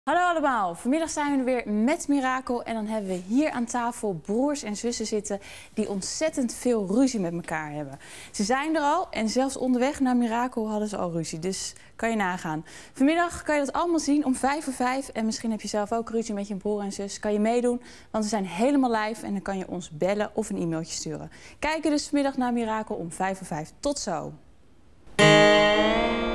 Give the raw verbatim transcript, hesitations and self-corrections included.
Hallo allemaal, vanmiddag zijn we er weer met Mirakel en dan hebben we hier aan tafel broers en zussen zitten die ontzettend veel ruzie met elkaar hebben. Ze zijn er al en zelfs onderweg naar Mirakel hadden ze al ruzie, dus kan je nagaan. Vanmiddag kan je dat allemaal zien om vijf voor vijf en misschien heb je zelf ook ruzie met je broer en zus. Kan je meedoen, want we zijn helemaal live en dan kan je ons bellen of een e-mailtje sturen. Kijk dus vanmiddag naar Mirakel om vijf voor vijf. Tot zo!